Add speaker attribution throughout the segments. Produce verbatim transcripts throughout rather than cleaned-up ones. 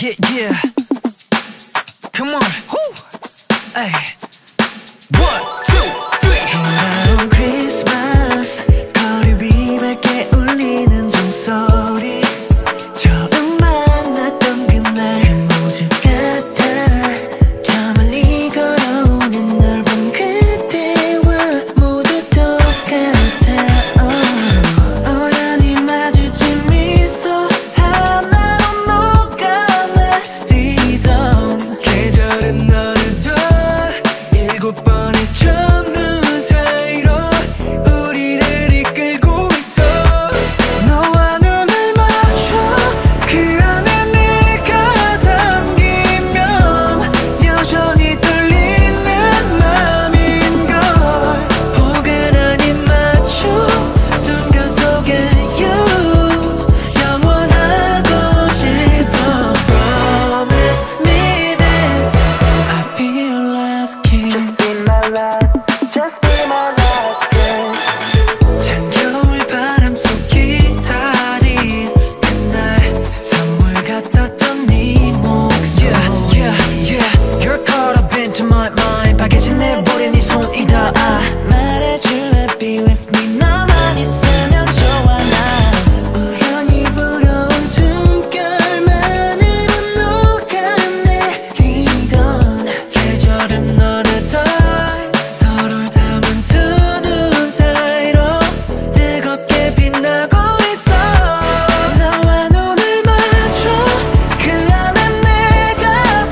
Speaker 1: Yeah, yeah. Come on. Woo. Hey. One, two, three.
Speaker 2: 돌아온 크리스마스 거리 위 밝게 울리는 종소리 처음 만났던 그날 그 모습 같아 저 멀리 걸어오는 널 본 그때와 모두 똑같아 oh. 우연히 마주친 미소 하나로 녹아내리던
Speaker 1: 계절은 너를 더 일곱 번의 첫눈 사이로 우리를 이끌고 있어.
Speaker 2: 너와 눈을 맞춰 그 안에 내가 담기면 여전히 떨리는 맘인걸 포근한 입맞춤 순간 속에 you 영원하고 싶어 Promise me this I'll be your last kiss Just be my last kiss 찬 겨울 바람 속 기다린 그날 선물 같았던 네 목소리
Speaker 1: Yeah, yeah, yeah. You're caught up into my mind. 빨개진 내 볼에 네 손이다.
Speaker 2: 말해줄래 be with me 너만 있으면 좋아 나 우연히 불어온 숨결만으로 녹아내리던
Speaker 1: 계절은 너를 더
Speaker 2: 서로를 담은 두 눈 사이로 뜨겁게 빛나고 있어 너와 눈을 맞춰 그 안에 내가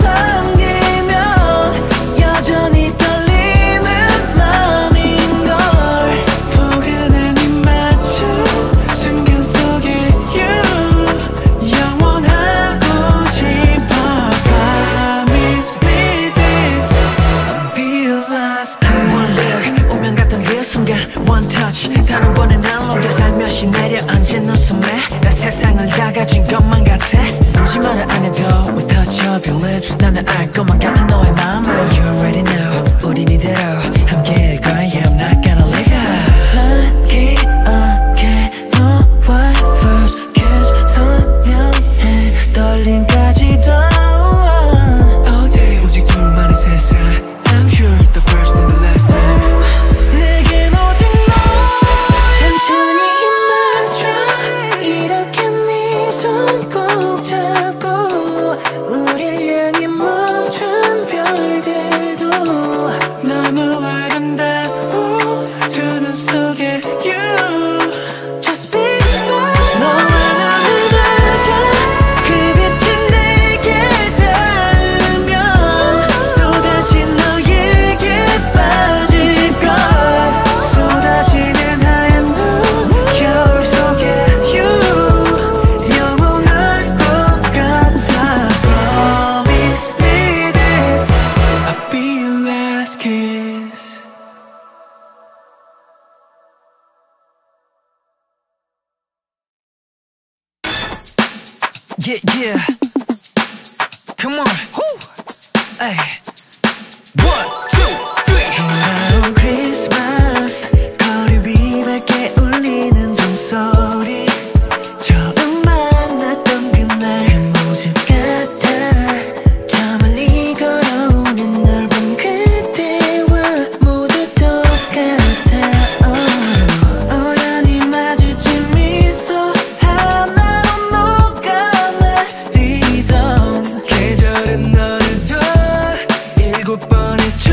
Speaker 2: 담기면 여전히 떨리는 맘인걸 포근한 입맞춤 순간 속에 you 영원하고 싶어 Promise me this I'll be your last kiss
Speaker 1: One look, 운명 같던 그 순간 One touch, 단 한 번에 날 녹여 살며시 내려앉은 웃음에 나 세상을 다 가진 것만 같아 울지 말아 안 해도 With touch of your lips 나는 알 것만 같아 너의 마음을 You already know 우린 이대로 함께일 거야 I'm not gonna leave you
Speaker 2: 난 기억해 너와의 first kiss 선명해 떨림까지도
Speaker 1: All day 오직 둘만의 세상 I'm sure it's the first and the last time
Speaker 2: 내겐 오직 너 천천히 입맞춰 이렇게 네 손 꼭 잡고 우릴 향해 멈춘 별들도 너무 아름다워 두 눈 속에 you Just be mine 너와 눈을 맞아 그 빛이 내게 닿으면 또다시 너에게 빠질걸 쏟아지는 하얀 눈 겨울 속에 you 영원할 것 같아 Promise me this I'll be your last kiss
Speaker 1: Yeah, yeah. Come on. Woo. Hey. One, two, three.
Speaker 2: 돌아온 크리스마스 거리 위 밝게 울리는 종소리 처음 만났던 그날 그 모습 같아 저 멀리 걸어오는 널 본 그때와 모두 똑같아 oh. 우연히 마주친 미소 하나로 녹아내리던
Speaker 1: 계절은 너를 더 일곱 번의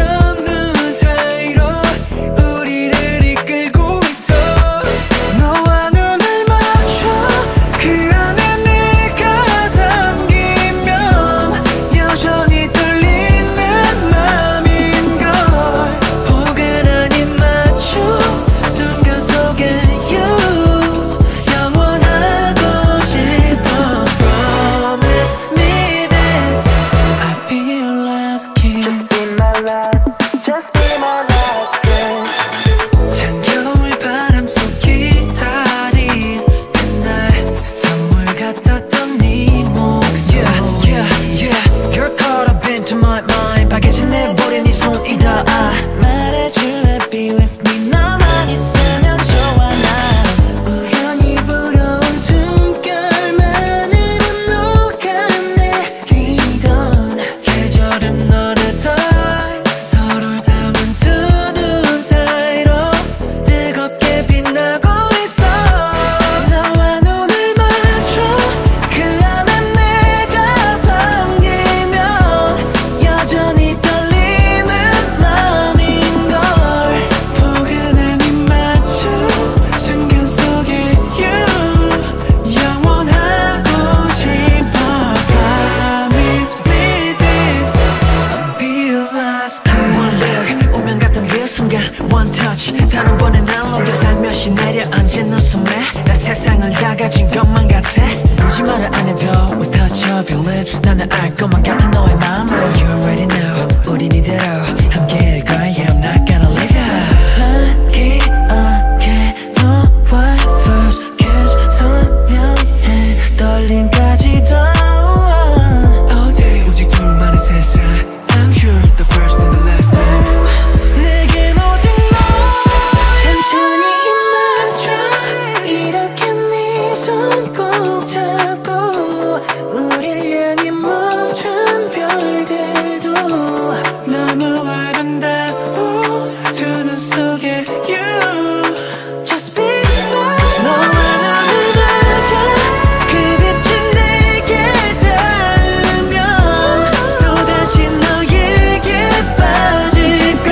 Speaker 1: of your lips 나는 알 것만 같아 너의 맘을 You already know 우린 이대로 함께일 거야 Yeah I'm not gonna leave you 난 기억해 너와 first kiss 선명해 떨림까지도 All day 오직 둘만의 세상 I'm sure it's the first and the last time
Speaker 2: 내겐 오직 너 천천히 입맞춰 이렇게 네 손 꼭 잡고 우릴 향해 멈춘 별들도
Speaker 1: 너무 아름다워 두 눈 속에 You
Speaker 2: Just be mine 너와 눈을 맞아 그 빛이 내게 닿으면 또다시 너에게 빠질걸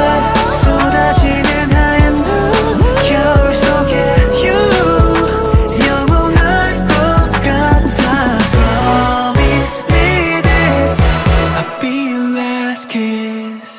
Speaker 2: 쏟아지는 하얀 눈 겨울 속에 You 영원할 것 같아 Promise me this
Speaker 1: I'll be your last kiss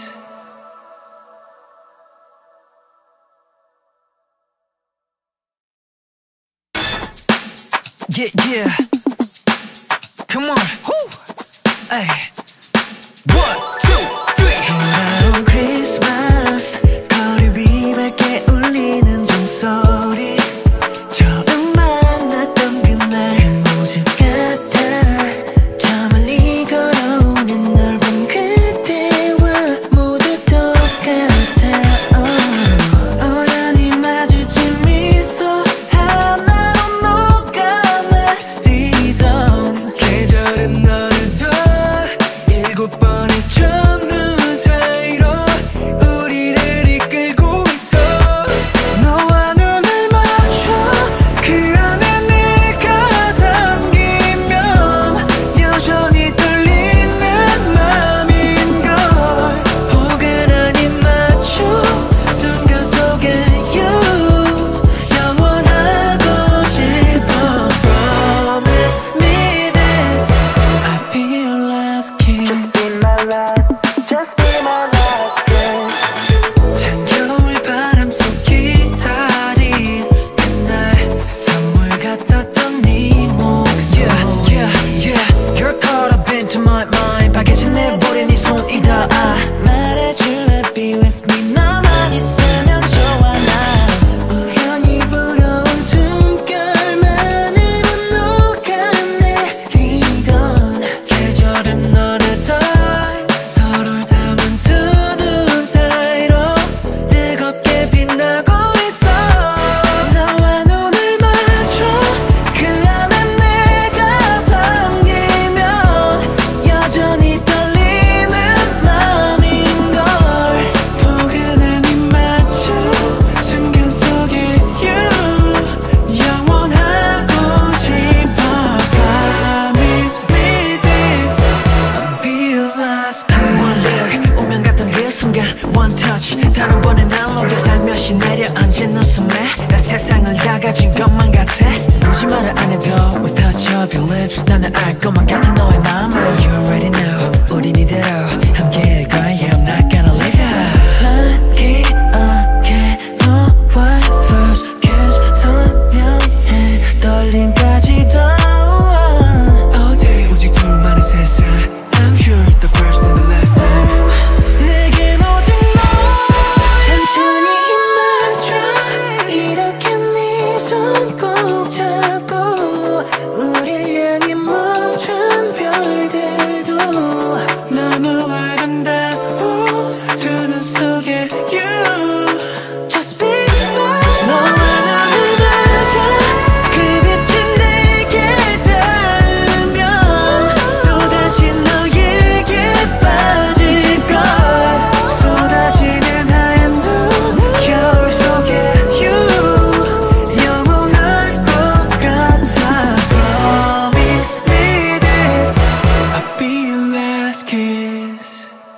Speaker 1: Yeah, yeah. Come on. Woo. Hey. One, two, three.
Speaker 2: 돌아온 크리스마스 거리 위 맑게 울리는 종소리 처음 만났던 그날 그 모습 같아 저 멀리 걸어오는 넓은 그때와 모두 똑같아 oh. 우연히 마주친 미소 하나로 녹아내리던
Speaker 1: 계절은 너를 더 일곱 번의 첫눈 사이로 우리를 이끌고 있어
Speaker 2: 너와 눈을 맞춰 그 안에 내가 담기면 여전히 떨리는 맘인걸
Speaker 1: 포근한 입맞춤 순간 속에 You 영원하고 싶어 Promise me this I'll be your last kiss
Speaker 2: Be my last, just be my last kiss
Speaker 1: 찬 겨울 바람 속 기다린 그날 선물 같았던 네 목소리 Yeah, yeah, yeah You're caught up into my mind 빨개진 내 볼에 네 손이다
Speaker 2: 말해줄래 be with me 너만 있으면 좋아 나 우연히 불어온 숨결만으로 녹아내리던
Speaker 1: 계절은 너를 더 서로를 담은 두 눈 사이로 뜨겁게 빛나고 있어
Speaker 2: 너와 눈을 맞춰 그 안에 내가 담기면 여전히 떨리는 맘인걸
Speaker 1: 포근한 입맞춤 순간 속에 You 영원하고 싶어 Promise me this I'll be your last kiss One look 운명 같던 그 순간 One touch 다른 번에 난 녹여 살며시 내려앉은 웃음에 나 세상을 다 가진 것만 같아 굳이 말을 안 해도 With touch of your lips 나는 알 것만 같아 너의 맘을 You already know 우린 이대로 함께일 거야 Yeah I'm not gonna leave you
Speaker 2: 난 기억해 너와 first kiss 선명해 떨림까지도
Speaker 1: All day 오직 둘만의 세상 I'm sure it's the first and the last time
Speaker 2: 내겐 오직 너 천천히 입맞춰 이렇게 네 손 꼭 잡고 우릴 향해 멈춘 별들도
Speaker 1: 너무 아름다워 두 눈 속에 You
Speaker 2: Just be mine 너와 눈을 맞아 그 빛이 내게 닿으면 또다시 너에게 빠질걸 쏟아지는 하얀 눈 겨울 속에 You 영원할 것 같아 Promise me this
Speaker 1: I'll be your last kiss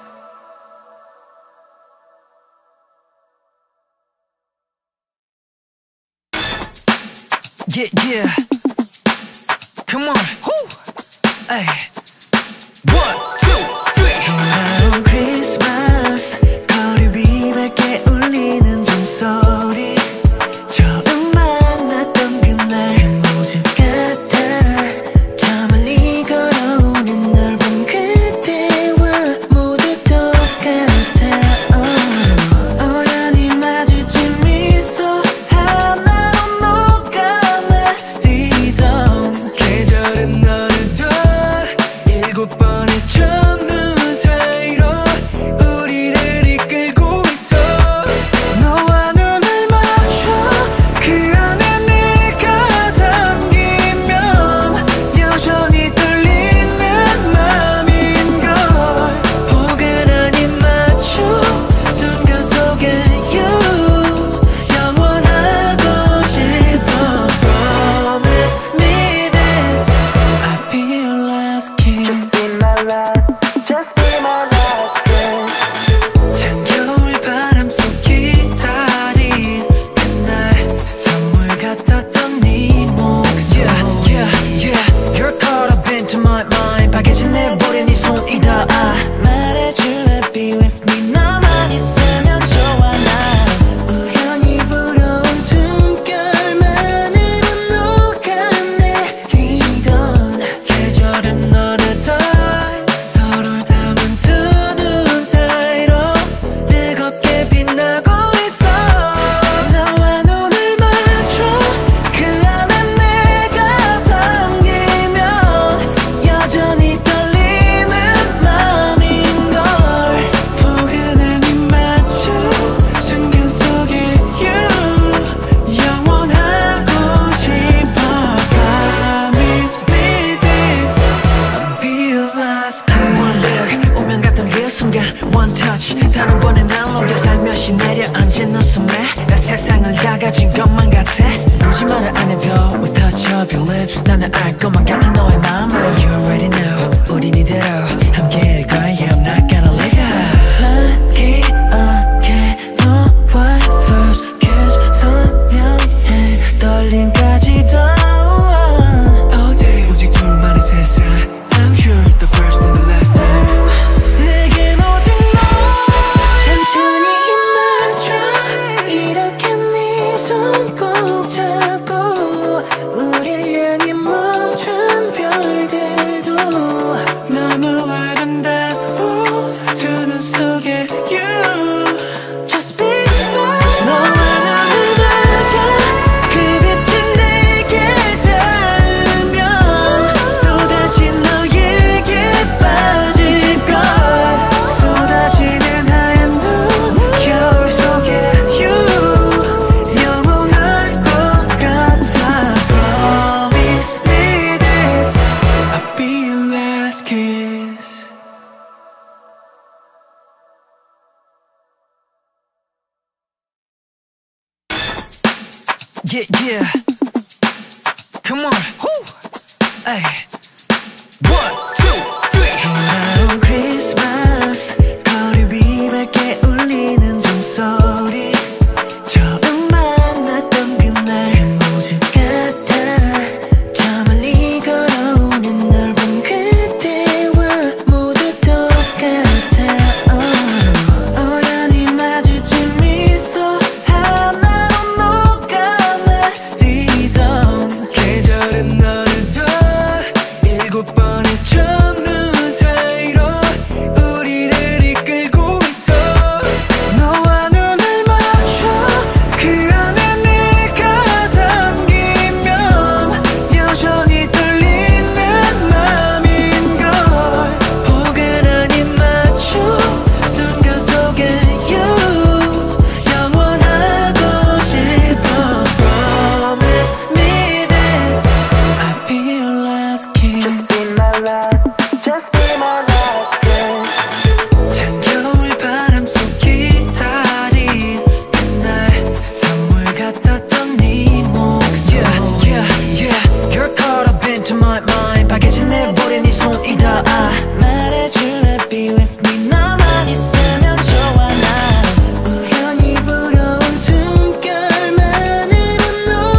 Speaker 1: Yeah, yeah. Come on. Woo. Hey. One, two, three.
Speaker 2: 돌아온 크리스마스 거리 위 맑게 울리는 종소리 처음 만났던 그날 그 모습 같아 저 멀리 걸어
Speaker 1: 다가진 것만 같아. 굳이 말을 안 해도 with touch of your lips 나는 알 것만 같아 너의 마음을. You already know 우린 이대로 함께일 거야. Yeah, I'm not gonna leave you. 난 기억해 너와의 first kiss 선명해 떨림까지도. All day 오직 둘만의 세상. I'm sure it's the first and the last time.
Speaker 2: 내겐 오직 너 천천히 입맞춰 이렇게 네 손 꼭 잡고 우릴 향해 멈춘 별들도 너무 아름다워 두 눈 속에 you Just be mine. 너와 눈을 맞아 그 빛이 내게 닿으면 또다시 너에게 빠질걸. 쏟아지는 하얀 눈 겨울 속에 you 영원할 것 같아. Promise me this
Speaker 1: I'll be your last kiss. Yeah, yeah. Come on. Woo. Hey. One, two, three.
Speaker 2: 돌아온 크리스마스 거리 위 밝게 울리는 종소리 처음 만났던 그날 모습 같아. 저 멀리 걸어오는 널 본 그때와 모두 똑같아. oh. 우연히 마주친 미소 하나로 녹아내리던
Speaker 1: 계절은 너를 더 일곱 번의 첫눈 사이로 우리를 이끌고 있어.
Speaker 2: 너와 눈을 맞춰 그 안에 내가 담기면 여전히 떨리는 맘인걸. 포근한 입맞춤 순간 속에 you 영원하고 싶어. Promise me this I'll be your last kiss. Just be my last, just be my last kiss. 찬 겨울 바람 속 기다린 그날 선물 같았던 네 목소리.
Speaker 1: Yeah, yeah, yeah. You're caught up into my mind. 파괴진 내 볼에 네 손이다.
Speaker 2: 말해줄래 be with me. 너만 있으면 좋아. 난 우연히 불어온 숨결만으로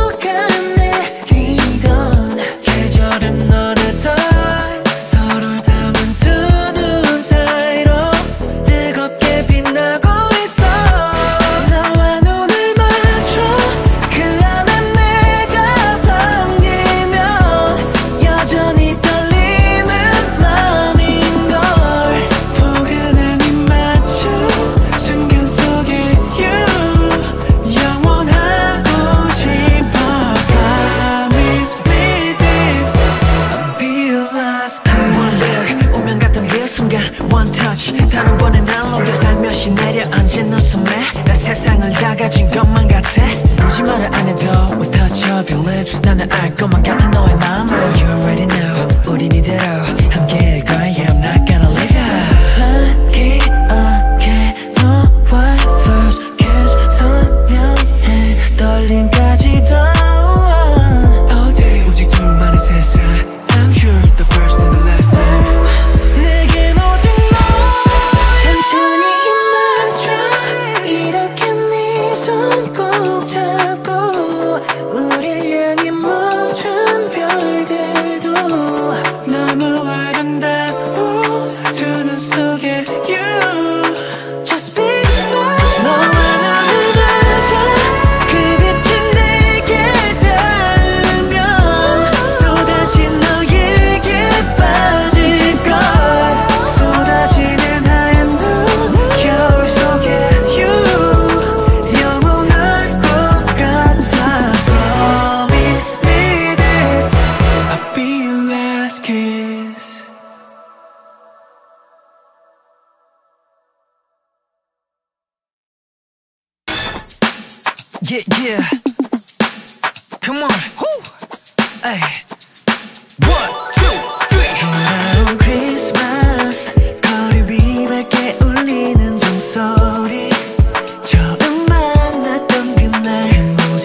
Speaker 2: 녹아내리던
Speaker 1: 계절은 너를 더
Speaker 2: 서로를 담은 두 눈 사이로 뜨겁게 빛나고 있어. 너와 눈을 맞춰 그 안에 내가 담기면 여전히 떨리는 맘인걸. 포근한 입맞춤 순간 속에 you 영원하고 싶어. Promise me this I'll be your last kiss.
Speaker 1: One look 운명 같던 그 순간 One touch 단 한 번에 날 녹여 살며시 내려앉은 웃음에 나 세상을 다 가진 것만 같아. 굳이 말을 안 해도 with touch of your lips 나는 알 것만 같아 너의 마음을. You already know 우린 이대로 함께일 거야. Yeah, I'm not gonna leave you.
Speaker 2: 난 기억해 너와의 first kiss 선명해 떨림까지도.
Speaker 1: All day 오직 둘만의 세상. I'm sure it's the first and the last time.
Speaker 2: 내겐 오직 너 천천히 입맞춰 이렇게 네 손 꼭 잡고 우릴 향해 멈춘 별들도 너무 아름다워 두 눈 속에 you Just be mine. 너와 눈을 맞아 그 빛이 내게 닿으면 또다시 너에게 빠질걸. 쏟아지는 하얀 눈 겨울 속에 you 영원할 것 같아. Promise me this
Speaker 1: I'll be your last kiss. Yeah, yeah. Come on. Woo. Hey. One, two, three.
Speaker 2: 돌아온 크리스마스 거리 위 밝게 울리는 종소리 처음 만났던 그날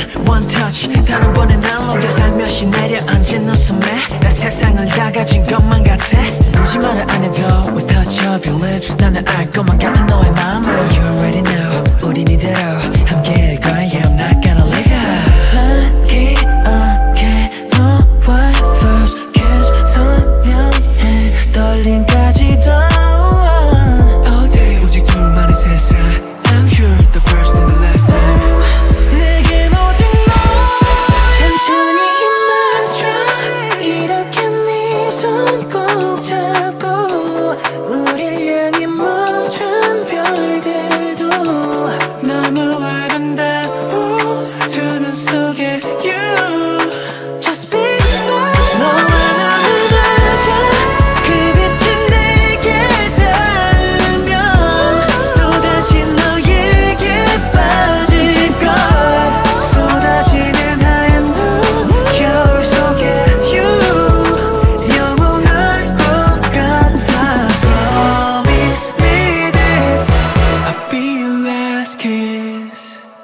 Speaker 1: one touch 단 한 번에 날 녹여 살며시 내려앉은 웃음에 나 세상을 다 가진 것만 같아 굳이 말을 안 해도 with touch of your lips 나는 알 것만 같아 너의 마음을 You already know 우린 이대로 함께일 거야 I'm not gonna leave you 난 기억해 너와의 first kiss 선명해 떨림까지도 All day 오직 둘만의 세상 I'm sure it's the first and the last time
Speaker 2: 내겐 오직 너 천천히 입맞춰 이렇게 네 손 꼭 잡고 우릴 향해 멈춘 별들도 너무 아름다워 두 눈 속에 You Just be mine 너와 눈을 맞아 그 빛이 내게 닿으면 또다시 너에게 빠질걸 쏟아지는 하얀 눈 겨울 속에 You 영원할 것 같아 Promise me this
Speaker 1: I'll be your last kiss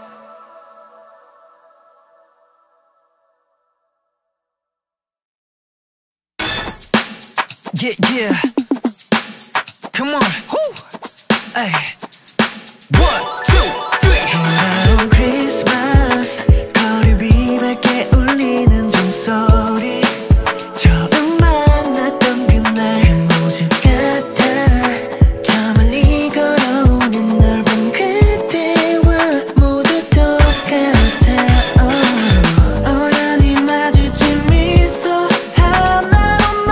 Speaker 1: Yeah, yeah. Come on. Woo. Hey. One, two, three.
Speaker 2: 돌아온 크리스마스 거리 위 밝게 울리는 종소리 처음 만났던 그날 그 모습 같아 저 멀리 걸어오는 넓은 그때와 모두 똑같아 oh. 우연히 마주친 미소 하나로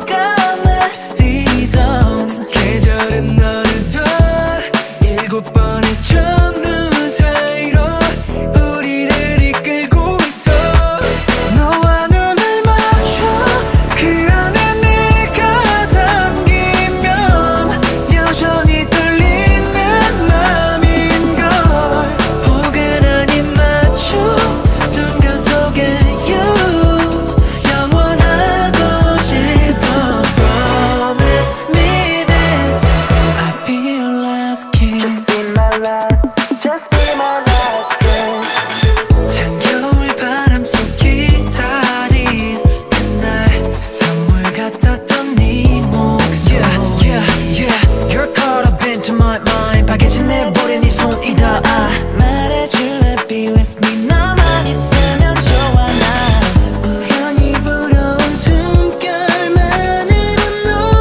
Speaker 2: 녹아내리던
Speaker 1: 계절은 어느덧 일곱 번의 첫눈 사이로 우리를 이끌고 있어
Speaker 2: 너와 눈을 맞춰 그 안에 내가 담기면 여전히 떨리는 맘인걸 포근한 입맞춤 순간 속에 You 영원하고 싶어 Promise me this I'll be your last kiss Just be my last kiss 찬겨울 바람 속 기다린 그날 선물 같았던 네 목소리
Speaker 1: Yeah, yeah, yeah. You're caught up into my mind 박해진 내 볼에 네 손이다
Speaker 2: 말해줄래 be with me 너만 있으면 좋아 나 우연히 불어온 숨결만으로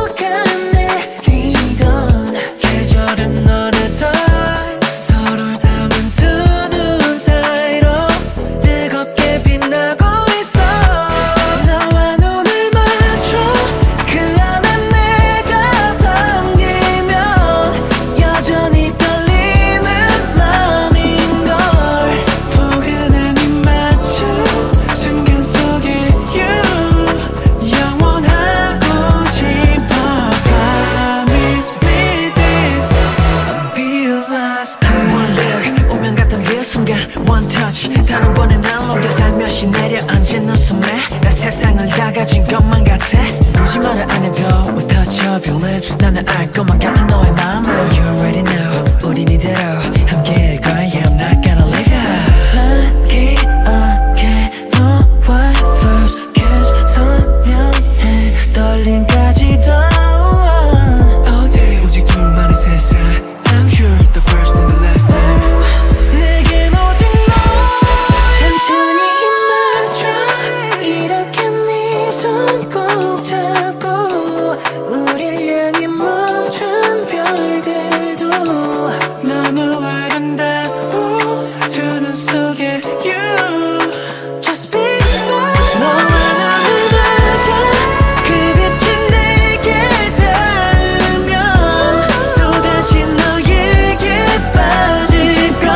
Speaker 2: 녹아내리던
Speaker 1: 계절은 어느덧 서로를 담은 두 눈 사이로 뜨겁게 빛나고 있어
Speaker 2: 너와 눈을 맞춰 그 안에 내가 담기면 여전히 떨리는 맘인걸 포근한 입맞춤 순간 속에 You 영원하고 싶어 Promise me this I'll be your last
Speaker 1: One
Speaker 2: kiss
Speaker 1: look 운명 같던 그 순간 One touch 단 한 번에 날 녹여 살며시 내려앉은 웃음에 나 세상을 다 가진 것만 같아 굳이 말을 안 해도 with touch of your lips 나는 알 것만 같아 너의 마음을 You already know 우린 이대로 함께일 거야 I'm not gonna leave you
Speaker 2: 난 기억해 너와의 first kiss 선명해 떨림까지도
Speaker 1: All day 오직 둘만의 세상 I'm sure it's the first and the last time
Speaker 2: 내겐 오직 너 천천히 입맞춰 이렇게 네 손 꼭 잡고 우릴 향해 멈춘 별들도 너무 아름다워 두 눈 속에 You Just be mine 너와 눈을 맞아 그 빛이 내게 닿으면 또다시 너에게 빠질걸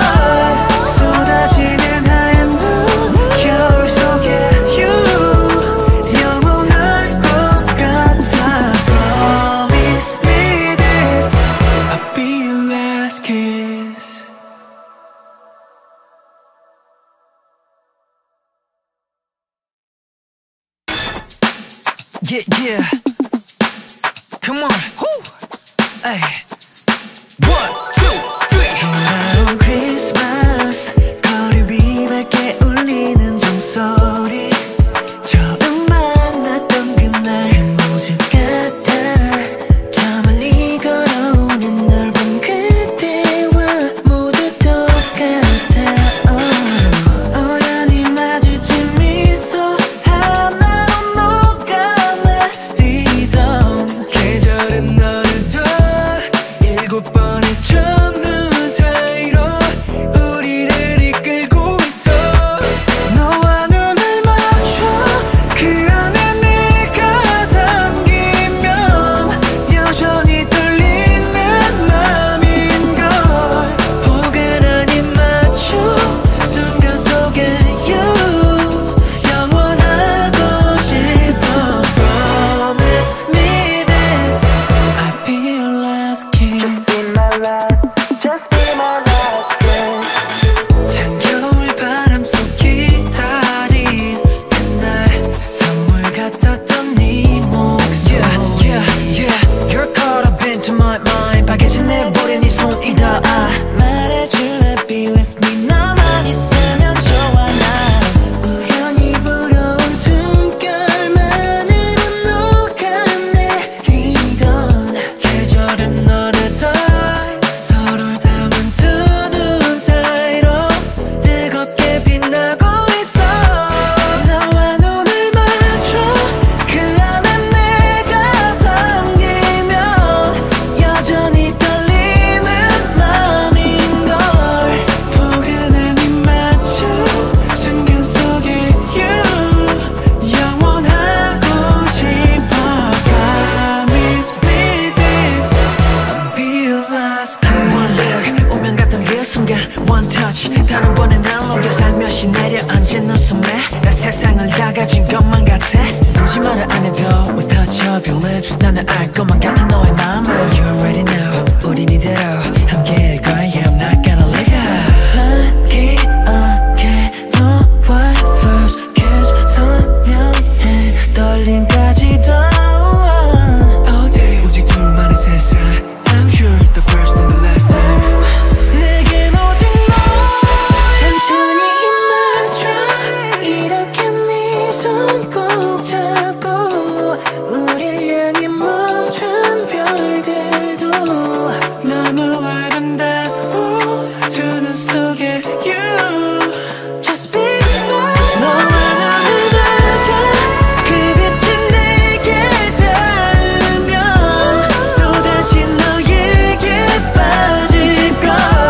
Speaker 2: 쏟아지는 하얀 눈 겨울 속에 You 영원할 것 같아 Promise me this
Speaker 1: I'll be your last kiss Yeah, yeah. Come on. Woo. Hey. One, two, three.
Speaker 2: 돌아온 크리스마스 거리 위 밝게 울리
Speaker 1: 날 녹여 살며시 내려앉은 웃음에 나 세상을 다 가진 것만 같아 굳이 말을 안 해도 with touch of your lips 나는 알 것만 같아 너의 마음을 You already know 우린 이대로 함께일 거야 Yeah I'm not gonna leave you 난 기억해 너와 first kiss 선명해 떨림까지도 All day 오직 둘만의 세상 I'm sure it's the first and the last time
Speaker 2: 내겐 오직 너 천천히 입맞춰 이렇게 네 손 꼭 잡고 우릴 향해 멈춘 별들도 너무 아름다워 두 눈 속에 You Just be mine 너와 눈을 맞아 그 빛이 내게 닿으면 또다시 너에게 빠질걸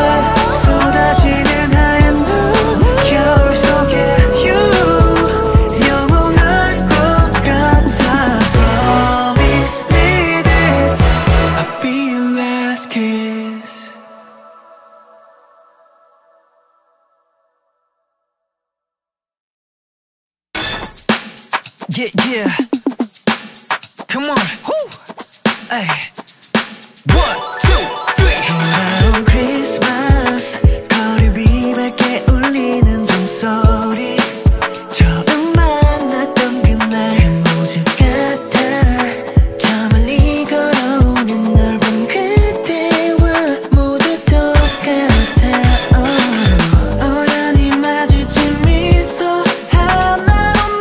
Speaker 2: 쏟아지는 하얀 눈 겨울 속에 You 영원할 것 같아 Promise me this
Speaker 1: I'll be your last kiss Yeah, yeah. Come on. Woo. Hey. One, two, three.
Speaker 2: 돌아온 크리스마스 거리 위 맑게 울리는 종소리 처음 만났던 그날 그 모습 같아 저 멀리 걸어오는 넓은 그때와 모두 똑같아 oh. 우연히 마주친 미소 하나로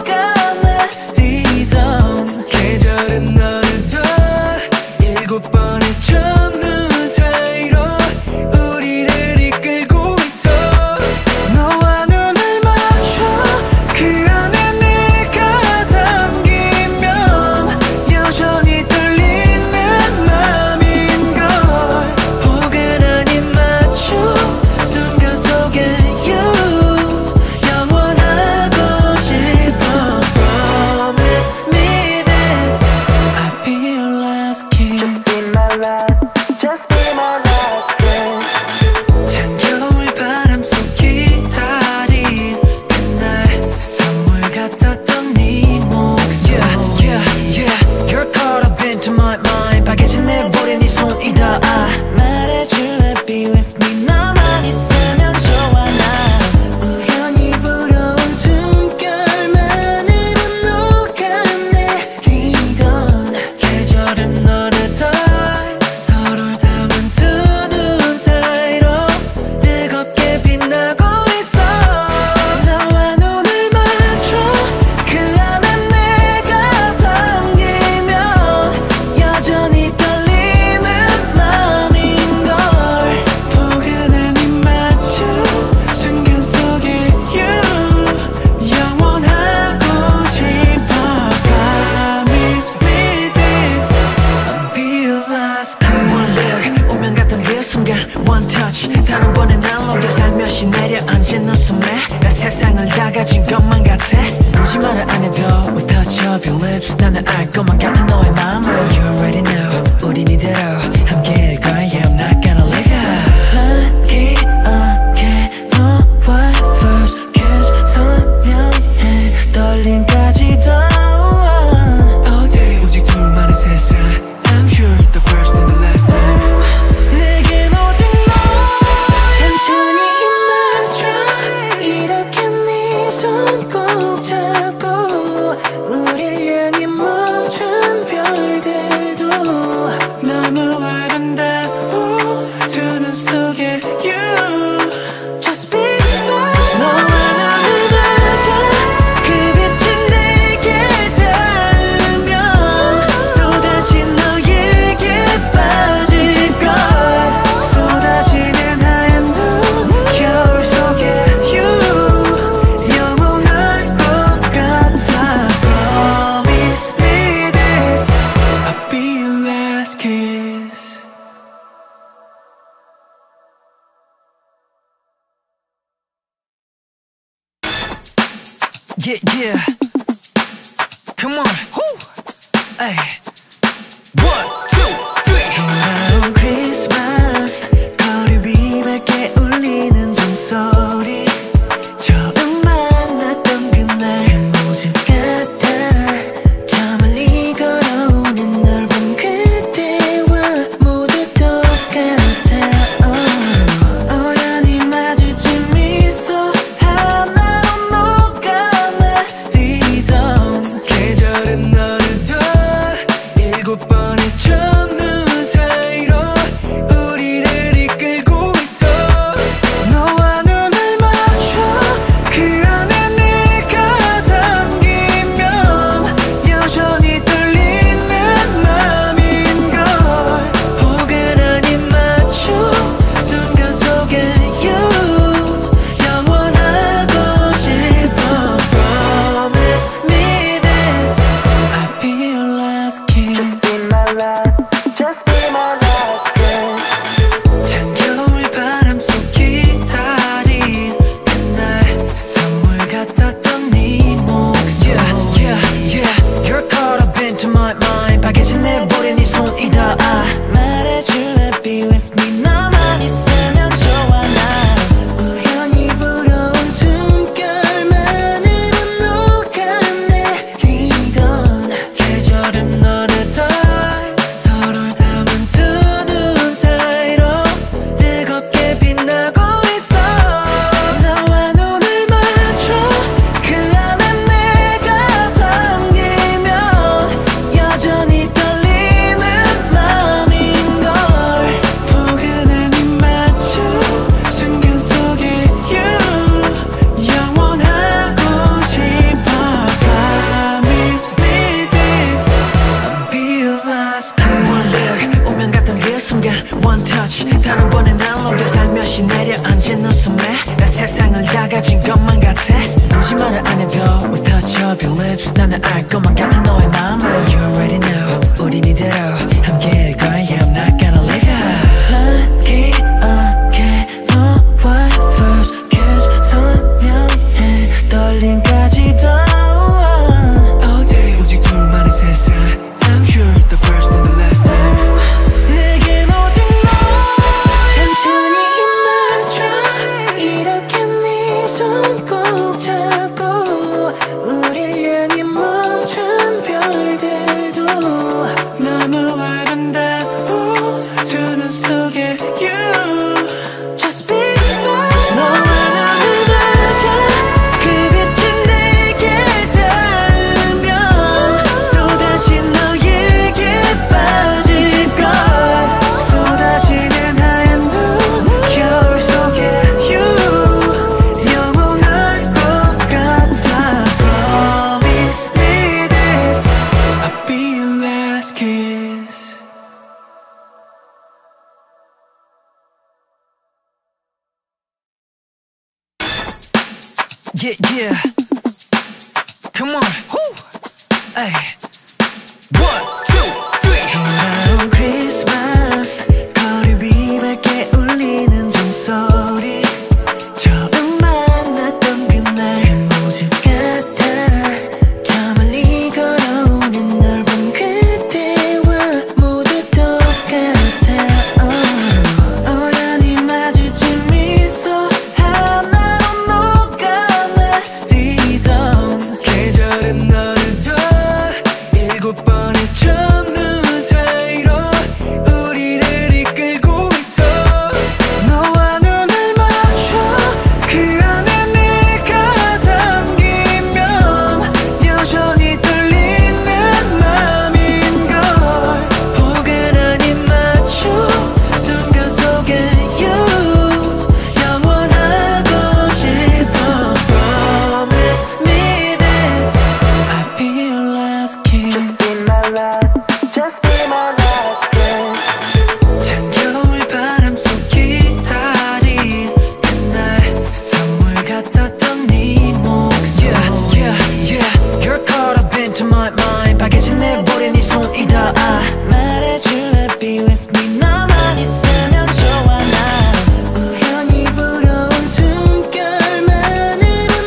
Speaker 2: 녹아내리던
Speaker 1: 계절은 어느덧 일곱 번의 첫눈 사이로 우리를 이끌고 있어
Speaker 2: 너와 눈을 맞춰 그 안에 내가 담기면 여전히 떨리는 맘인걸 포근한 입맞춤 순간 속에 You 영원하고 싶어 Promise me this I'll be your last kiss Just be my last Just be my last kiss 찬 겨울 바람 속 기다린 그날 선물 같았던 네 목소리
Speaker 1: Yeah, yeah, yeah. You're caught up into my mind 빨개진 내 볼에 네 손이 닿아
Speaker 2: 말해줄래 be with me 너만 있으면 좋아 난 우연히 불어온 숨결만으로 녹아내리던
Speaker 1: 계절은 어느덧
Speaker 2: 서로를 담은 두 눈 사이로 뜨겁게 빛나고 있어 너와 눈을 맞춰 그 안에 내가 담기면 여전히 떨리는 맘인걸 포근한 입맞춤 순간 속에 You 영원하고 싶어 Promise me this I'll be your last
Speaker 1: One
Speaker 2: kiss
Speaker 1: look 운명 같던 그 순간 One touch 단 한 번에 날 녹여 살며시 내려앉은 웃음에 나 세상을 다 가진 것만 같아 굳이 말을 안 해도 with touch of your lips 나는 알 것만 같아 너의 마음을 You already know 우린 이대로 함께일 거야 Yeah I'm not gonna leave you
Speaker 2: 난 기억해 너와 first kiss 선명해 떨림까지도
Speaker 1: All day 오직 둘만의 세상 I'm sure it's the first and the last time
Speaker 2: 내겐 오직 너 천천히 입맞춰 이렇게 네 손 꼭 잡고 우릴 향해 멈춘 별들도 너무 아름다워 두 눈 속에 You Just be mine 너와 눈을 맞아 그 빛이 내게 닿으면 또다시 너에게 빠질걸 쏟아지는 하얀 눈 겨울 속에 You 영원할 것 같아 Promise me this
Speaker 1: I'll be your last kiss Yeah, yeah. Come on. Woo. Hey. One, two, three.
Speaker 2: 돌아온 크리스마스 거리 위 맑게 울리는 종소리
Speaker 1: 다가진 것만 같아. 굳이 말을 안 해도 with touch of your lips 나는 알 것만 같아 너의 마음을. You already know 우린 이대로 함께일 거야. Yeah, I'm not gonna leave you. 난 기억해 너와의 first kiss 선명해 떨림까지도. All day 오직 둘만의 세상. I'm sure it's the first and the last time.
Speaker 2: 내겐 오직 너 천천히 입맞춰 이렇게 네 손 꼭 잡고 우릴 향해 멈춘 별들도 너무 아름다워 두 눈 속에 you Just be mine. 너와 눈을 맞아 그 빛이 내게 닿으면 또다시 너에게 빠질걸. 쏟아지는 하얀 눈 겨울 속에 you 영원할 것 같아. Promise me this
Speaker 1: I'll be your last kiss. Yeah, yeah. Come on. Woo. Hey. One, two, three.
Speaker 2: 돌아온 크리스마스 거리 위 맑게 울리는 종소리 처음 만났던 그날 그 모습 같아. 저 멀리 걸어오는 널 본 그때와 모두 똑같아. oh. 우연히 마주친 미소 하나로 녹아내리던
Speaker 1: 계절은 너를 더 일곱 번의 첫눈 사이로 우리를 이끌고 있어.
Speaker 2: 너와 눈을 맞춰 그 안에 내가 담기면 여전히 떨리는 맘인걸.
Speaker 1: 포근한 입맞춤 순간 속에 you 영원하고 싶어.
Speaker 2: Promise me this
Speaker 1: I'll be your last kiss.
Speaker 2: in my life, just be my last kiss.
Speaker 1: 찬 겨울 바람 속 기다린 그날 선물 같았던 네 목소리. Yeah, yeah, yeah. You're caught up into my mind. 빨개진 내 볼에 네 손이 닿아.
Speaker 2: 말해줄래 be with me. 너만 있으면 좋아. 난 우연히 불어온 숨결만으로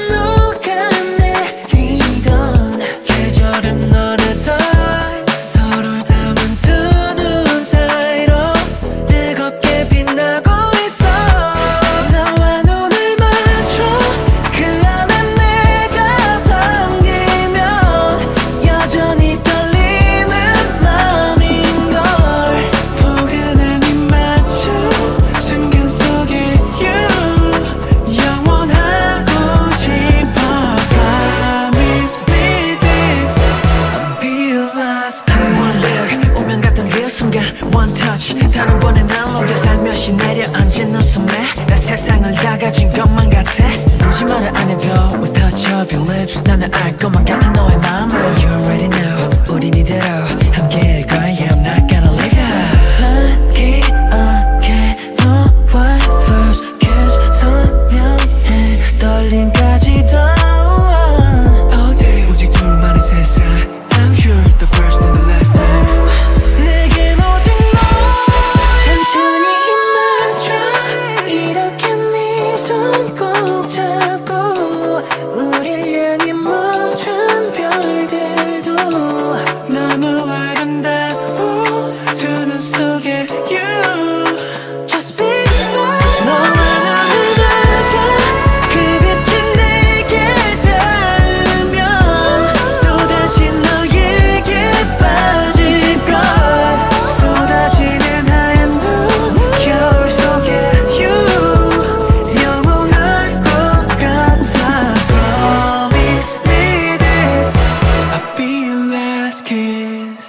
Speaker 2: 녹아내리던
Speaker 1: 계절은 너를 더 서로를 담은 두 눈 사이로 뜨겁게 빛나고 있어.
Speaker 2: 너와 눈을 맞춰 그 안에 내가 담기면 여전히 떨리는 맘인걸.
Speaker 1: 포근한 입맞춤 순간 속에 you 영원하고 싶어. Promise me this I'll be your last kiss. One look 운명 같던 그 순간 One touch 단 한 번의 날 녹여 살며시 내려앉은 웃음에 나 세상을 다 가진 것만 같아. 굳이 말을 안 해도 with touch of your lips 나는 알 것만 같아 너의 마음을. You already know 우린 이대로 함께일 거야. Yeah, I'm not gonna leave you.
Speaker 2: 난 기억해 너와의 first kiss 선명해 떨림까지도.
Speaker 1: All day 오직 둘만의 세상. I'm sure it's the first and the last time.
Speaker 2: 내겐 오직 너 천천히 입맞춰 이렇게 네 손 꼭 잡고 우릴 향해 멈춘 별들도
Speaker 1: 너무 아름다워 두 눈 속에 you
Speaker 2: Just be mine. 너와 눈을 맞아 그 빛이 내게 닿으면 또다시 너에게 빠질걸. 쏟아지는 하얀 눈 겨울 속에 you 영원할 것 같아. Promise me this
Speaker 1: I'll be your last kiss.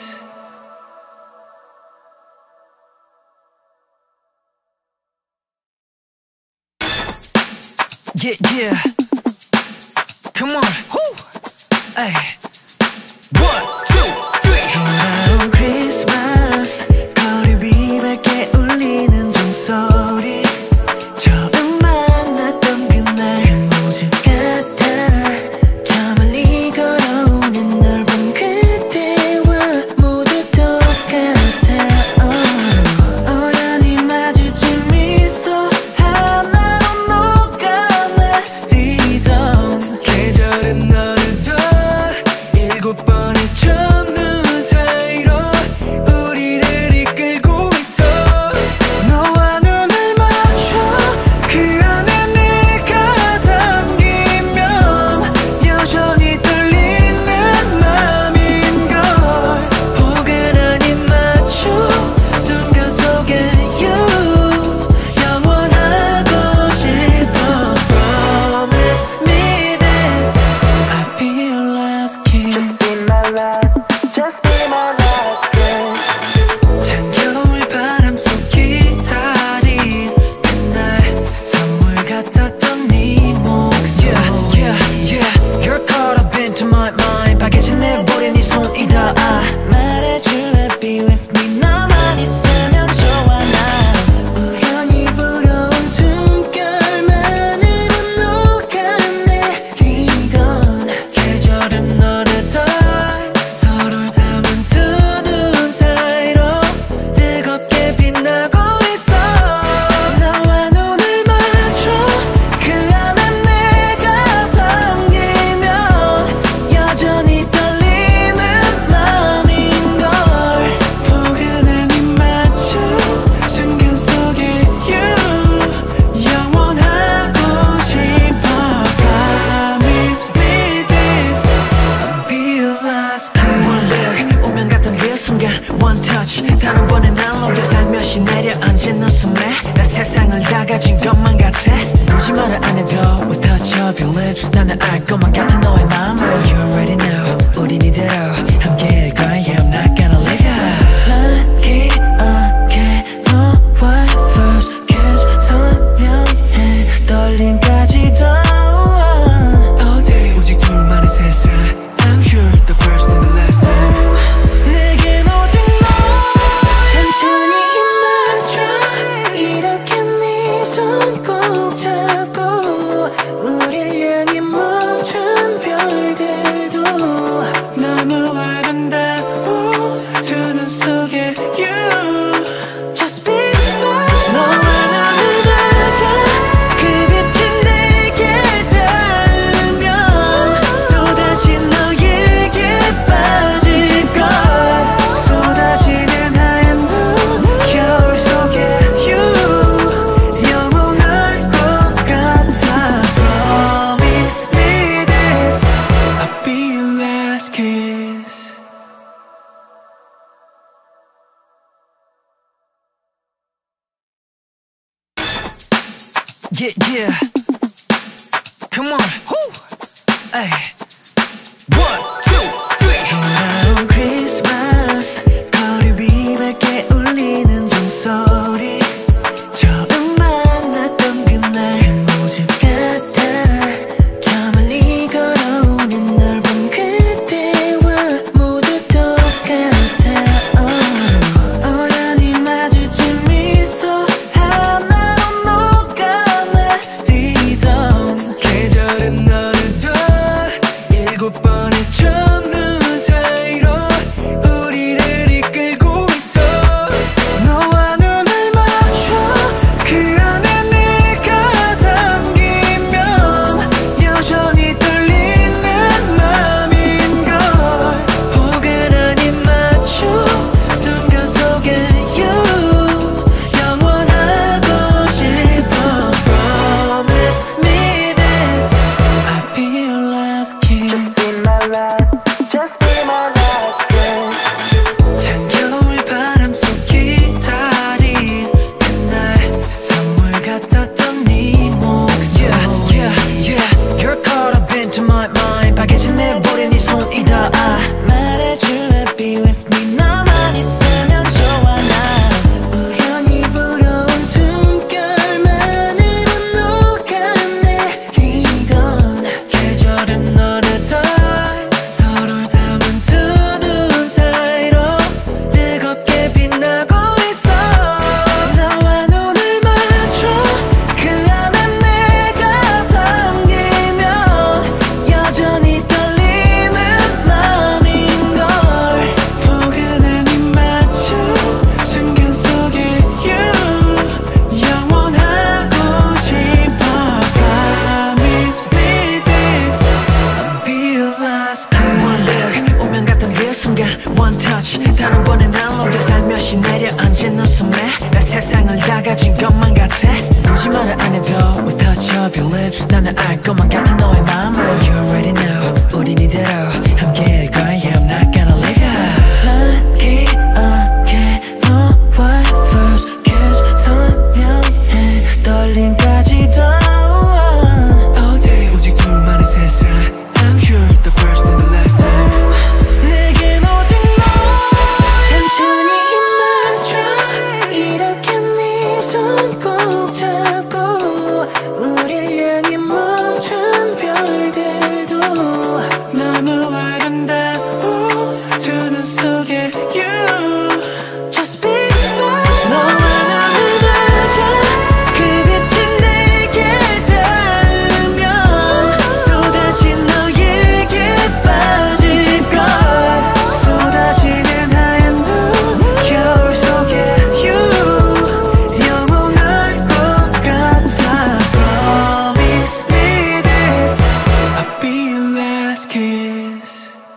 Speaker 1: Yeah, yeah. Come on. Woo. Hey. One, two, three.
Speaker 2: 돌아온 크리스마스 거리 위 맑게 울리는 종소리 처음 만났던 그날 그
Speaker 1: of your lips 나는 알 것만 같아 너의 맘을 You already know 우린 이대로 함께일 거야 Yeah I'm not gonna leave you 난 기억해 너와의 first kiss 선명해 떨림까지도 All day 오직 둘만의 세상 I'm sure it's the first and the last time
Speaker 2: 내겐 오직 너 천천히 입맞춰 이렇게 네 손 꼭 잡고 우릴 향해 멈춘 별들도 너무 아름다워 두 눈 속에 You Just be mine 너와 눈을 맞아 그 빛이 내게 닿으면 또다시 너에게 빠질걸 쏟아지는 하얀 눈 겨울 속에 You 영원할 것 같아 Promise me this
Speaker 1: I'll be your last kiss Yeah, yeah. Come on. Woo. Hey. One, two, three.
Speaker 2: 돌아온 크리스마스 거리 위 맑게 울리는 종소리 처음 만났던 그날 그 모습 같아 저 멀리 걸어오는 널 본 그때와 모두 똑같아 oh. 우연히 마주친 미소 하나로 녹아내리던
Speaker 1: 계절은 어느덧 일곱 번의 첫눈 사이로 우리를 이끌고 있어
Speaker 2: 너와 눈을 맞춰 그 안에 내가 담기면 여전히 떨리는 맘인걸 포근한 입맞춤 순간 속에 You 영원하고 싶어 Promise me this I'll be your last kiss Just be my last kiss 찬겨울 바람 속 기다린 그날 선물 같았던 네 목소리
Speaker 1: Yeah, yeah, yeah. You're caught up into my mind 박해진 내 볼에 네 손이다 아.
Speaker 2: 말해줄래 be with me 너만 있으면 좋아 나 우연히 불어온 숨결만으로 녹아내리던
Speaker 1: 계절은 어느덧 서로를 담은 두 눈 사이로 뜨겁게 빛나고 있어
Speaker 2: 너와 눈을 맞춰 그 안에 내가 담기면 여전히 떨리는 맘인걸 포근한 입맞춤 순간 속에 You 영원하고 싶어 Promise me this
Speaker 1: I'll be your last kiss One look 운명 같던 그 순간 One touch 다른 번에 날 녹여 살며시 내려앉은 웃음에 내 세상을 다 가진 것만 같아 울지 말아 안 해도 With touch of your lips 나는 알 것만 같아 너의 맘을 You already know 우린 이대로 함께일 거야 Yeah I'm not gonna leave you
Speaker 2: 난 기억해 너와의 first kiss 선명해 떨림까지도
Speaker 1: All day 오직 둘만의 세상 I'm sure it's the first and the last time
Speaker 2: 내겐 오직 너 천천히 입맞춰 이렇게 네 손 꼭 잡고 우릴 향해 멈춘 별들도 너무 아름다워 두 눈 속에 You Just be mine 너와 눈을 맞아 그 빛이 내게 닿으면 또다시 너에게 빠질걸 쏟아지는 하얀 눈 겨울 속에 You 영원할 것 같아 Promise me this
Speaker 1: I'll be your last kiss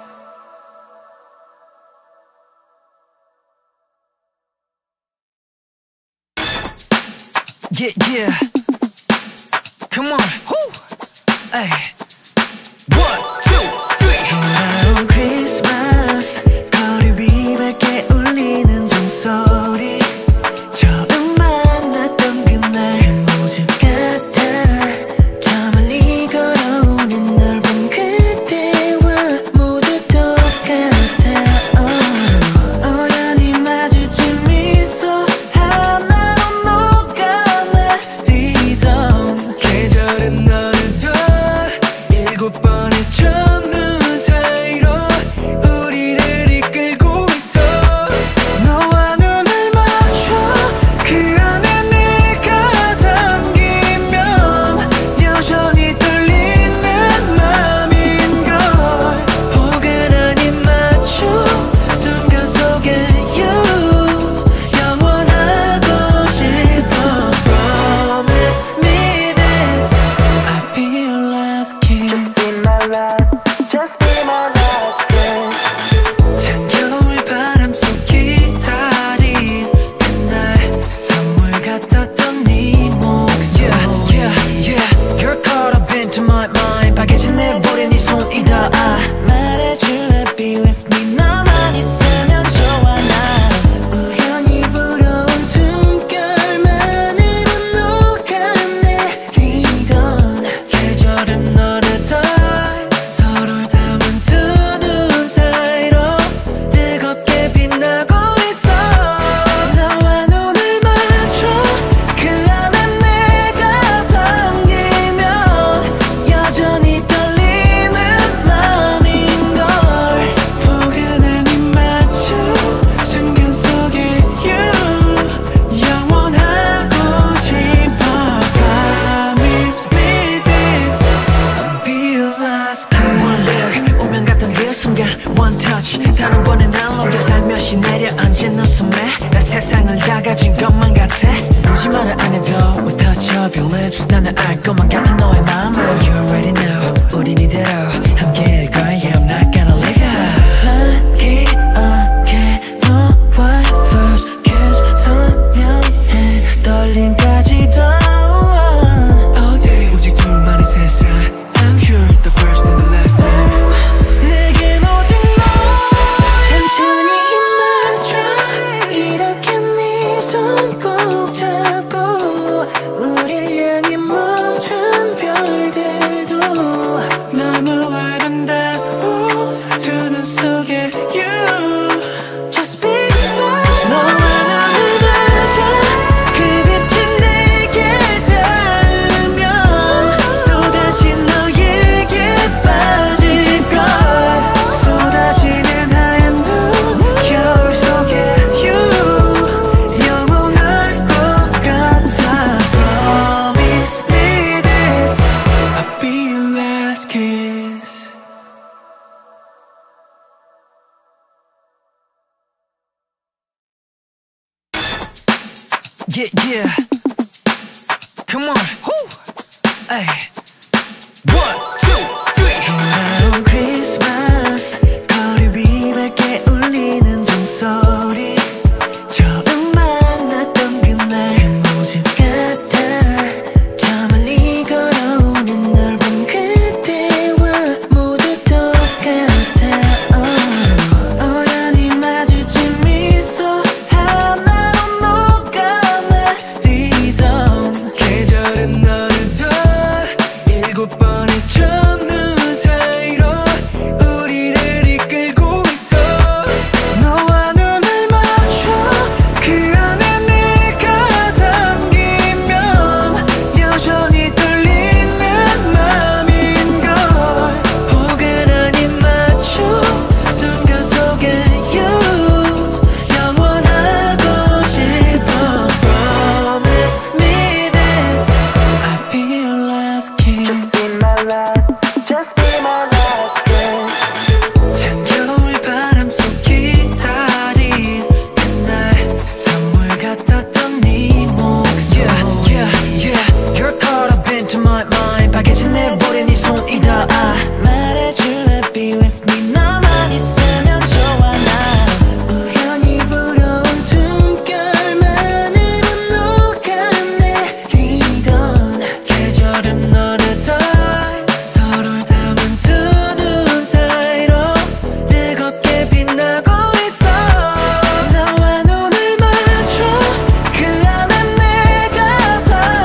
Speaker 1: Yeah, yeah. Come on. Woo. Hey. One, two, three.
Speaker 2: 돌아온 크리스마스 거리 위 맑게 울리는 종소리 처음 만났던 그날 그 모습 같아 저 멀리 걸어
Speaker 1: 다가진 것만 같아 굳이 말을 안 해도 with touch of your lips 나는 알 것만 같아 너의 맘을 You already know 우린 이대로 함께일 거야 I'm not gonna leave you 난 기억해 너와 first kiss 선명해 떨림까지도 All day 오직 둘만의 세상 I'm sure it's the first and the last time
Speaker 2: 내겐 오직 너 천천히 힘맞춰 이렇게 네 손 꼭 잡고 우릴 향해 멈춘 별들도 너무 아름다워 두 눈 속에 You Just be mine 너와 눈을 맞아 그 빛이 내게 닿으면 또다시 너에게 빠질걸 쏟아지는 하얀 눈 겨울 속에 You 영원할 것 같아 Promise me this
Speaker 1: I'll be your last kiss Yeah, yeah. Come on. Woo. Hey. One, two, three.
Speaker 2: 돌아온 크리스마스 거리 위 맑게 울리는 종소리 처음 만났던 그날 그 모습 같아 저 멀리 걸어오는 넓은 그때와 모두 똑같아 oh. 우연히 마주친 미소 하나로 녹아내리던
Speaker 1: 계절은 어느덧 일곱 번의 첫눈 사이로 우리를 이끌고 있어
Speaker 2: 너와 눈을 맞춰 그 안에 내가 담기면 여전히 떨리는 맘인걸
Speaker 1: 포근한 입맞춤 순간 속에 You 영원하고 싶어
Speaker 2: Promise me this
Speaker 1: I'll be your last kiss
Speaker 2: Be my last, just be my last kiss
Speaker 1: 찬 겨울 바람 속 기다린 그날 선물 같았던 네 목소리 Yeah, yeah, yeah You're caught up into my mind 빨개진 내 볼에 네 손이다
Speaker 2: 말해줄래 be with me 너만 있으면 좋아 나 우연히 불어온 숨결만으로 녹아내리던
Speaker 1: 계절은 어느덧 서로를 담은 두 눈 사이로 뜨겁게 빛나고 있어
Speaker 2: 너와 눈을 맞춰 그 안에 내가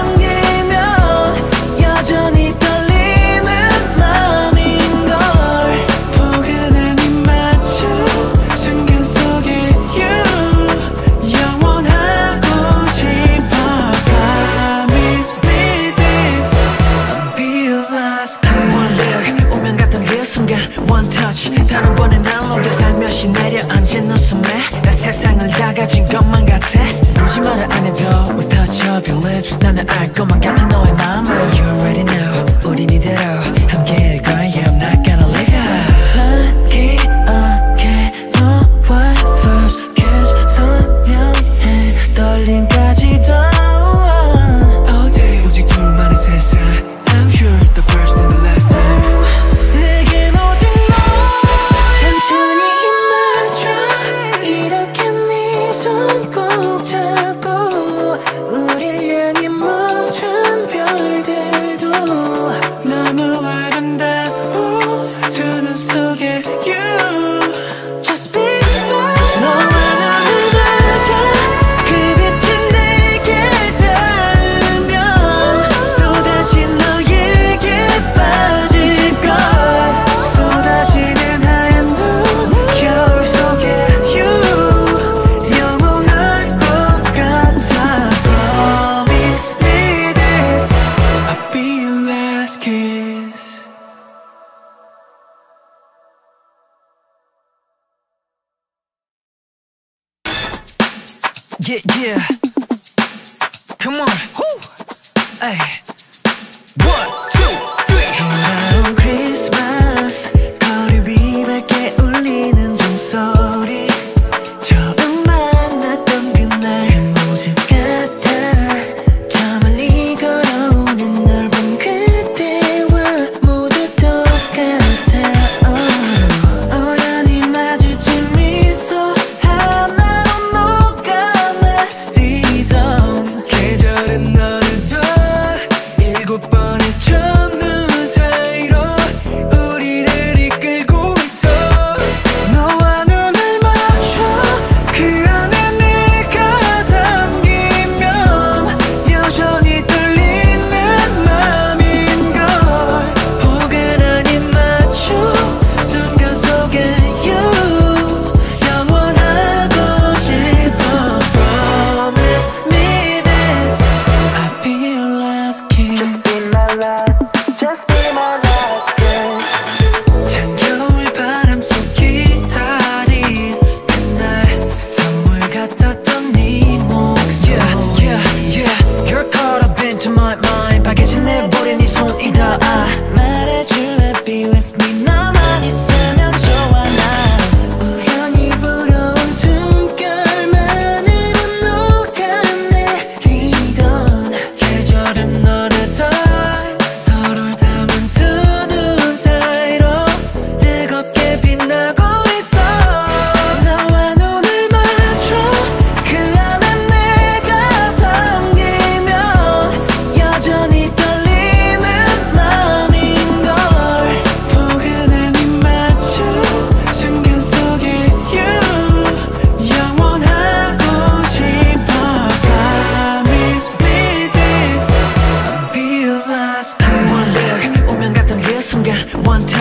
Speaker 2: 담기면 여전히 떨리는 맘인걸
Speaker 1: 포근한 입맞춤 순간 속에 You 영원하고 싶어 Promise me this I'll be your last kiss One look 운명 같던 그 순간 One touch 단번에 난 녹여 살며시 내려앉은 웃음에 나 세상을 다 가진 것만 같아 굳이 말을 안 해도 with touch of your lips 나는 알 것만 같아 너의 맘을 You already know 우린 이대로 함께일 거야 I'm not gonna leave you
Speaker 2: 난 기억해 너와 first kiss 선명해 떨림까지도
Speaker 1: All day 오직 둘만의 세상 I'm sure it's the first and the last time
Speaker 2: 내겐 오직 너 천천히 힘맞춰 이렇게 네 손 꼭 잡고 우릴 향해 멈춘 별들도
Speaker 1: 너무 아름다워 두 눈 속에 You
Speaker 2: Just be mine 너와 눈을 맞아 그 빛이 내게 닿으면 또다시 너에게 빠질걸 쏟아지는 하얀 눈 겨울 속에 You 영원할 것 같아 Promise me this
Speaker 1: I'll be your last kiss Yeah, yeah. Come on. Woo. Hey. One, two, three.
Speaker 2: 돌아온 크리스마스 거리 위 맑게 울리는 종소리 처음 만났던 그날 그 모습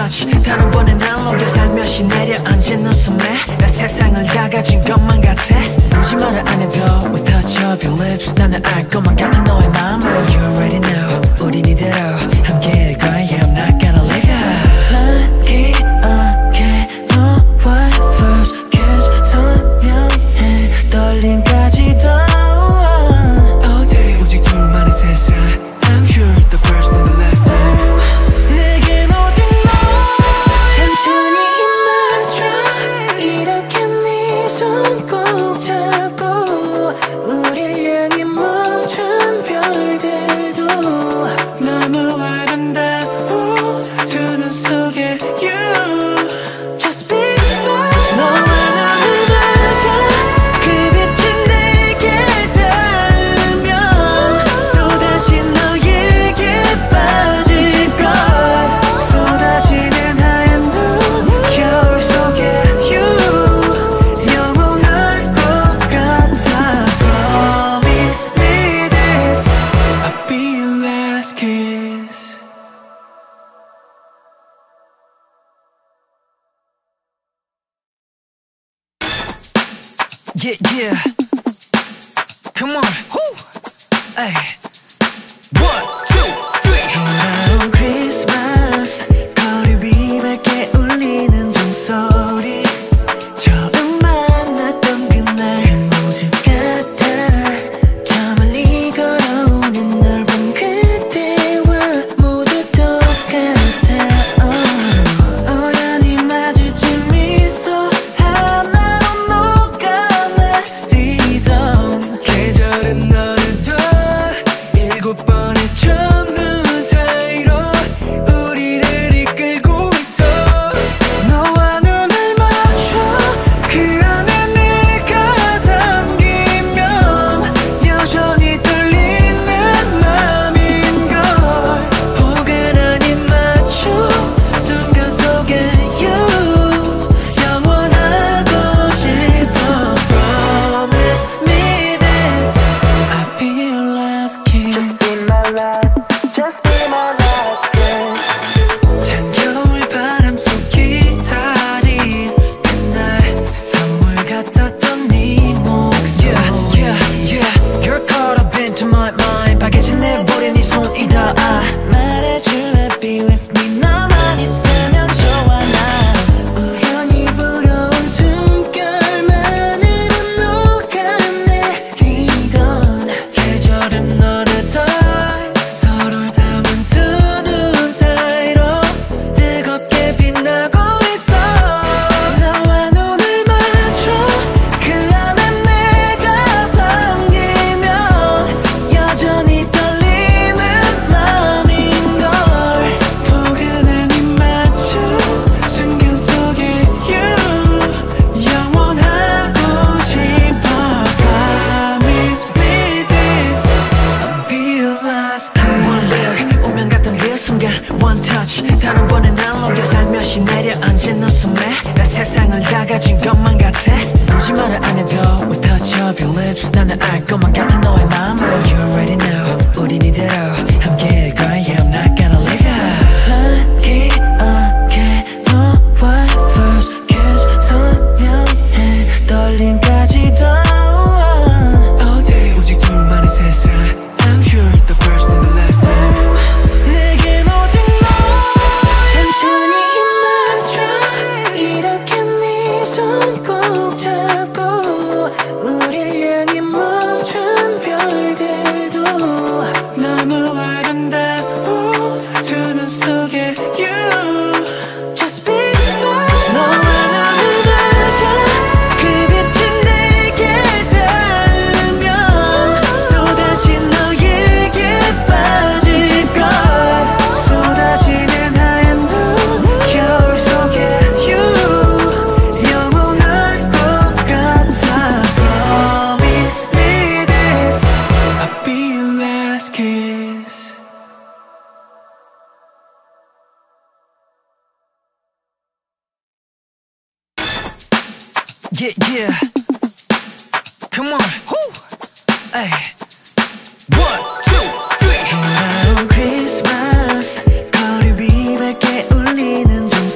Speaker 1: touch 단 한 번에 날 녹여 살며시 내려앉은 웃음에 내 세상을 다 가진 것만 같아 울지 말아 안 해도 with touch of your lips 나는 알 것만 같아 너의 마음을 You already know 우린 이대로 함께일 거야 I'm not gonna leave you 난 기억해 너와의 first kiss 선명해 떨림까지도 All day 오직 둘만의 세상 I'm sure it's the first and the last time
Speaker 2: 내겐 오직 너 천천히 입맞춰 이렇게 네 손 꼭 잡고 우릴 향해 멈춘 별들도 너무 아름다워 두 눈 속에 You Just be mine 너와 눈을 맞아 그 빛이 내게 닿으면 또다시 너에게 빠질걸 쏟아지는 하얀 눈 겨울 속에 You 영원할 것 같아 Promise me this
Speaker 1: I'll be your last kiss Yeah, yeah. Come on. Woo. Hey. One, two, three.
Speaker 2: 돌아온 크리스마스 거리 위 맑게 울리는 종소리 처음 만났던 그날 그 모습 같아 저 멀리 걸어오는 널 본 그때와 모두 똑같아 oh. 우연히 마주친 미소 하나로 녹아내리던
Speaker 1: 계절은 너를 더 일곱 번의 첫눈 사이로 우리를 이끌고 있어
Speaker 2: 너와 눈을 맞춰 그 안에 내가 담기면 여전히 떨리는 맘인걸 포근한 입맞춤 순간 속에 You 영원하고 싶어 Promise me this I'll be your last kiss Just be my last, just be my last kiss 찬 겨울 바람 속 기다린 그날 선물 같았던 네 목소리
Speaker 1: Yeah, yeah, yeah. You're caught up into my mind 빨개진 내 볼에 네 손이 닿아
Speaker 2: 말해줄래 be with me 너만 있으면 좋아 나 우연히 불어온 숨결만으로 녹아내리던
Speaker 1: 계절은 너를 더
Speaker 2: 서로를 담은 두 눈 사이로 뜨겁게 빛나고 있어 너와 눈을 맞춰 그 안에 내가 담기면 여전히 떨리는 맘인걸 포근한 입맞춤 순간 속에 You 영원하고 싶어 Promise me this I'll be your last kiss
Speaker 1: One look 운명 같던 그 순간 One touch 단 한 번에 날 녹여 살며시 내려앉은 웃음에 내 세상을 다 가진 것만 같아 울지 말아 안 해도 with touch of your lips 나는 알 것만 같아 너의 마음을 You already know 우린 이대로 함께일 거야 I'm not gonna leave you
Speaker 2: 난 기억해 너와의 first kiss 선명해 떨림까지도
Speaker 1: All day 오직 둘만의 세상 I'm sure it's the first and the last time
Speaker 2: 내겐 오직 너 천천히 입맞춰 이렇게 네 손 꼭 잡고 우릴 향해 멈춘 별들도 너무 아름다워 두 눈 속에 You Just be mine 너와 눈을 맞아 그 빛이 내게 닿으면 또다시 너에게 빠질걸 쏟아지는 하얀 눈 겨울 속에 You 영원할 것 같아 Promise me this
Speaker 1: I'll be your last kiss Yeah, yeah. Come on. Woo. Hey. One, two, three.
Speaker 2: 돌아온 크리스마스 거리 위 맑게 울리는 종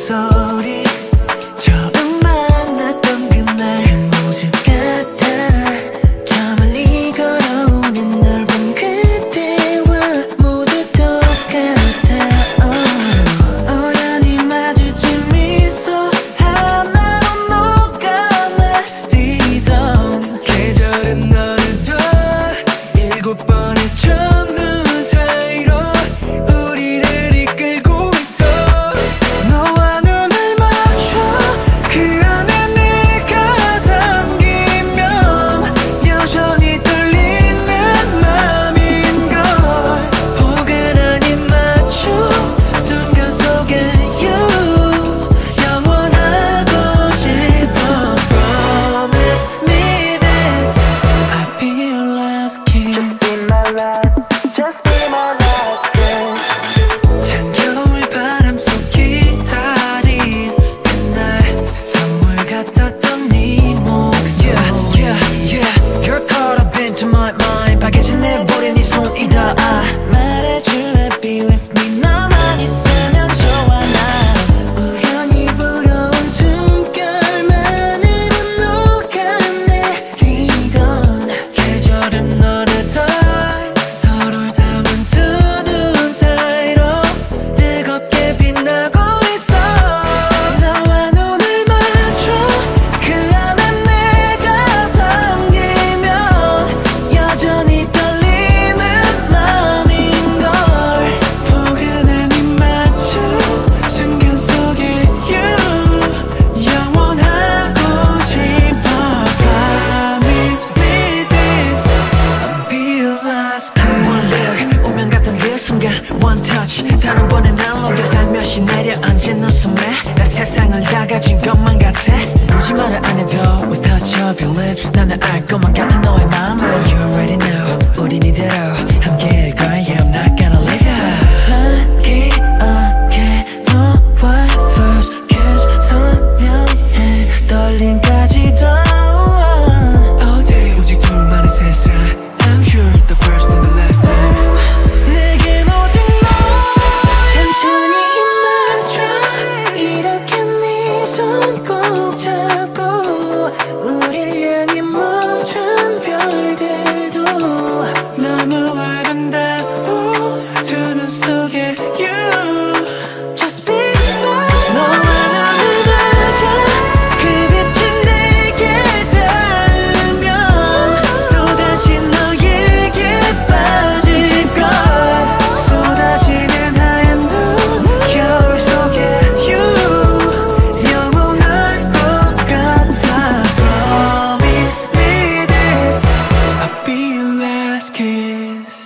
Speaker 1: 내려앉은 웃음에 난 세상을 다 가진 것만 같아 굳이 말을 안 해도 with touch of your lips 나는 알 것만 같아 너의 마음을 You already know 우린 이대로 함께일 거야 Yeah I'm not gonna leave you
Speaker 2: 난 기억해 너와의 first kiss 선명해 떨림까지도
Speaker 1: All day 오직 둘만의 세상 I'm sure it's the first and the last time
Speaker 2: 내겐 오직 너 천천히 입맞춰 이렇게 네 손 꼭 잡고 우릴 향해 멈춘 별들도 너무 아름다워 두 눈 속에 You Just be mine 너와 눈을 맞아 그 빛이 내게 닿으면 또다시 너에게 빠질걸 쏟아지는 하얀 눈 겨울 속에 You 영원할 것 같아 Promise me this
Speaker 1: I'll be your last kiss